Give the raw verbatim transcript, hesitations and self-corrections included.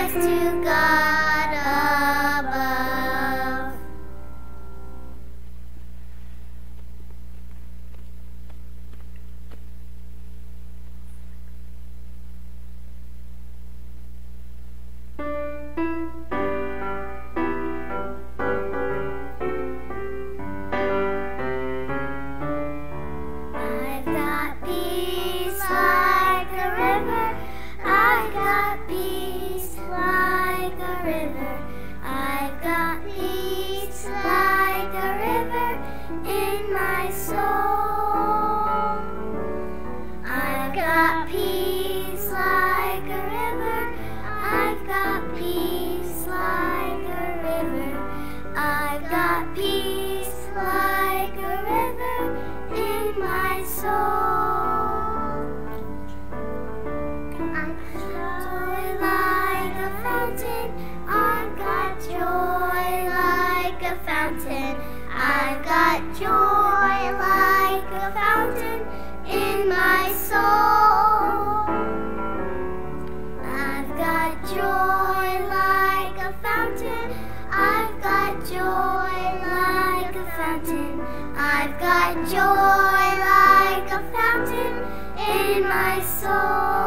rise to God above. I've got peace like a river. I've got peace like a river. I've got peace like a river in my soul. I've got peace like a river. I've got peace like a river. I've got peace like a river in my soul. I've got joy like a fountain. I've got joy like a fountain. I've got joy like a fountain in my soul. I've got joy like a fountain. I've got joy like a fountain. I've got joy like a fountain in my soul.